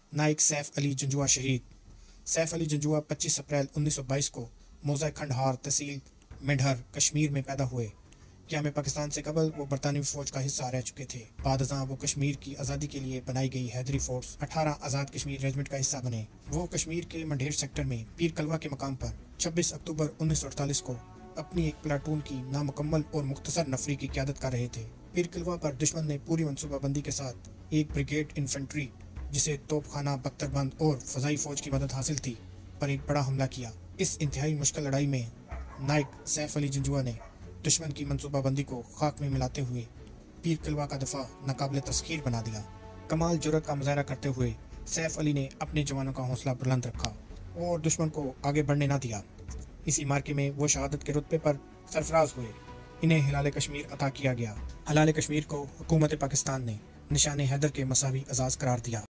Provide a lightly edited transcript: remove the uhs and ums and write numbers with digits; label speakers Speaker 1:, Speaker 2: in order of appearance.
Speaker 1: नाइक सैफ अली जंजुआ शहीद। सैफ अली जंजुआ 25 अप्रैल 1922 को मौज़ा खंडहार तहसील मेंढर कश्मीर में पैदा हुए। क़याम पाकिस्तान से कबल वो बरतानवी फ़ौज का हिस्सा रह चुके थे। बाद अज़ां वो कश्मीर की आज़ादी के लिए बनाई गई हैदरी फोर्स 18 आज़ाद कश्मीर रेजिमेंट का हिस्सा बने। वो कश्मीर के मंढेर सेक्टर में पीर कलवा के मकाम पर 26 अक्टूबर 1948 को अपनी एक प्लाटून की नामुकम्मल और मुख्तसर नफरी की क़यादत कर रहे थे। पीर कलवा पर दुश्मन ने पूरी मनसूबाबंदी के साथ एक ब्रिगेड इन्फेंट्री, जिसे तोपखाना बख्तरबंद और फ़ज़ाई फ़ौज की मदद हासिल थी, पर एक बड़ा हमला किया। इस इंतहाई मुश्किल लड़ाई में नाइक सैफ अली जंजुआ ने दुश्मन की मनसूबाबंदी को खाक में मिलाते हुए पीर कलवा का दफा नाकाबिल तस्खीर बना दिया। कमाल जुर्रत का मुजाहरा करते हुए सैफ अली ने अपने जवानों का हौसला बुलंद रखा और दुश्मन को आगे बढ़ने न दिया। इसी मार्के में वो शहादत के रुतबे पर सरफराज हुए। इन्हें हिलाल कश्मीर अता किया गया। हिलाल कश्मीर को हुकूमत पाकिस्तान ने निशान हैदर के मसावी एजाज़ करार दिया।